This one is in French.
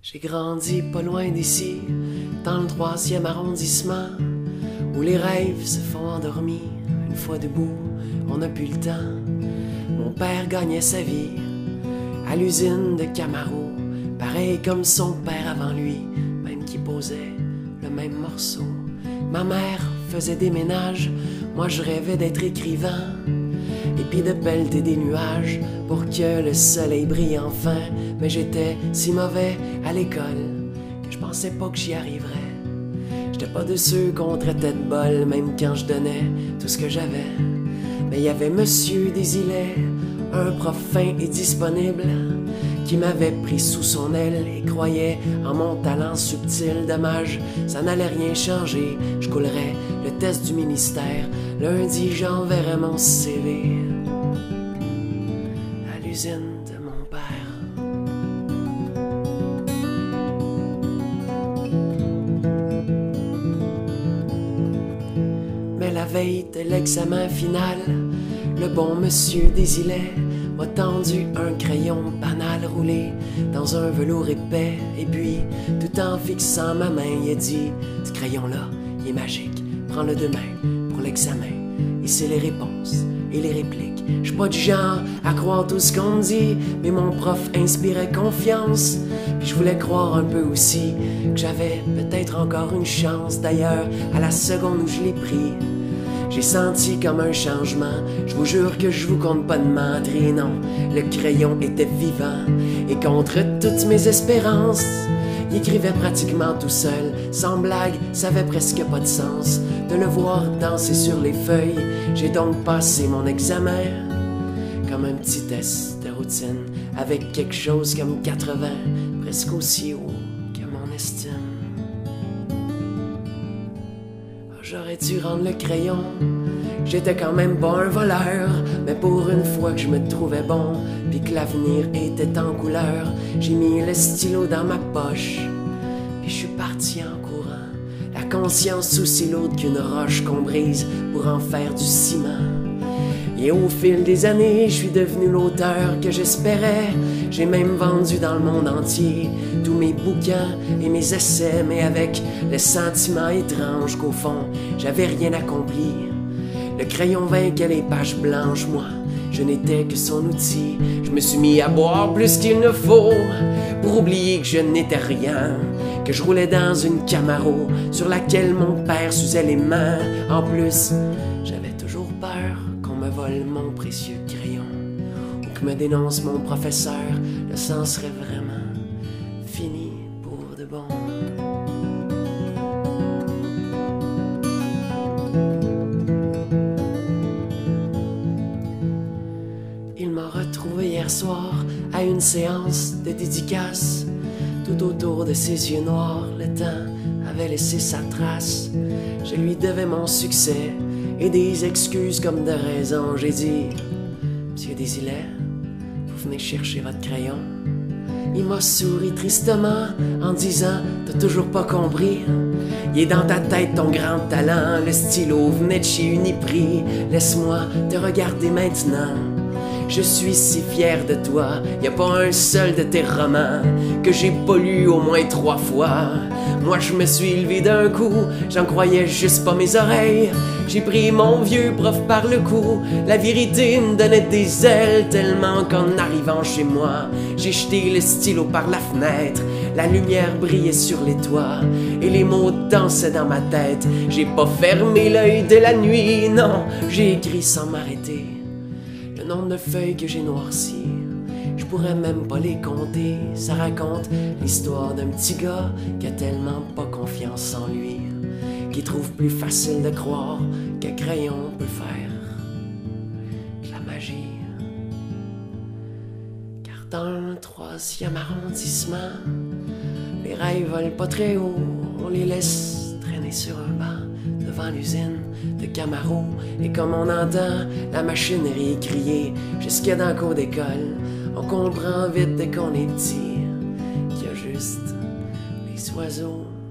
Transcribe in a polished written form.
J'ai grandi pas loin d'ici, dans le 3e arrondissement, où les rêves se font endormis. Une fois debout, on n'a plus le temps. Mon père gagnait sa vie à l'usine de Camaro, pareil comme son père avant lui, même qui posait le même morceau. Ma mère faisait des ménages, moi je rêvais d'être écrivain, et puis de pelleter des nuages pour que le soleil brille enfin. Mais j'étais si mauvais à l'école que je pensais pas que j'y arriverais. J'étais pas de ceux qu'on traitait de bol, même quand je donnais tout ce que j'avais. Mais il y avait Monsieur Desilets, un prof fin et disponible, qui m'avait pris sous son aile et croyait en mon talent subtil. Dommage, ça n'allait rien changer. Je coulerais le test du ministère. Lundi, j'enverrais mon CV à l'usine de mon père. Mais la veille de l'examen final, le bon Monsieur Desilets m'a tendu un crayon banal roulé dans un velours épais. Et puis, tout en fixant ma main, il a dit: ce crayon-là, il est magique, prends-le demain pour l'examen. Et c'est les réponses et les répliques. Je suis pas du genre à croire tout ce qu'on me dit, mais mon prof inspirait confiance. Puis je voulais croire un peu aussi que j'avais peut-être encore une chance. D'ailleurs, à la seconde où je l'ai pris, j'ai senti comme un changement. Je vous jure que je vous compte pas de mentir, non. Le crayon était vivant et contre toutes mes espérances, il écrivait pratiquement tout seul. Sans blague, ça avait presque pas de sens de le voir danser sur les feuilles. J'ai donc passé mon examen comme un petit test de routine, avec quelque chose comme 80, presque aussi haut que mon estime. J'aurais dû rendre le crayon, j'étais quand même pas un voleur, mais pour une fois que je me trouvais bon, puis que l'avenir était en couleur, j'ai mis le stylo dans ma poche, puis je suis parti en courant, la conscience aussi lourde qu'une roche qu'on brise pour en faire du ciment. Et au fil des années, je suis devenu l'auteur que j'espérais. J'ai même vendu dans le monde entier tous mes bouquins et mes essais, mais avec le sentiment étrange qu'au fond, j'avais rien accompli. Le crayon vainquait les pages blanches, moi, je n'étais que son outil. Je me suis mis à boire plus qu'il ne faut pour oublier que je n'étais rien, que je roulais dans une Camaro sur laquelle mon père s'usait les mains. En plus, j'avais toujours peur qu'on me vole mon précieux crayon ou que me dénonce mon professeur. Le sang serait vraiment fini pour de bon. Il m'a retrouvé hier soir à une séance de dédicace. Tout autour de ses yeux noirs, le temps avait laissé sa trace. Je lui devais mon succès et des excuses comme de raison. J'ai dit: Monsieur Desilets, vous venez chercher votre crayon. Il m'a souri tristement en disant: t'as toujours pas compris. Il est dans ta tête ton grand talent. Le stylo venait de chez Uniprix. Laisse-moi te regarder maintenant. Je suis si fier de toi. Y a pas un seul de tes romans que j'ai pas lu au moins 3 fois. Moi je me suis levé d'un coup, j'en croyais juste pas mes oreilles. J'ai pris mon vieux prof par le cou, la vérité me donnait des ailes, tellement qu'en arrivant chez moi, j'ai jeté le stylo par la fenêtre. La lumière brillait sur les toits et les mots dansaient dans ma tête. J'ai pas fermé l'œil de la nuit, non, j'ai écrit sans m'arrêter le nombre de feuilles que j'ai noircies. Je pourrais même pas les compter. Ça raconte l'histoire d'un petit gars qui a tellement pas confiance en lui, qui trouve plus facile de croire qu'un crayon peut faire de la magie. Car dans le 3e arrondissement, les rails volent pas très haut. On les laisse traîner sur un banc devant l'usine de Camaro. Et comme on entend la machinerie crier jusque dans le cours d'école, on comprend vite dès qu'on est petit qu'il y a juste les oiseaux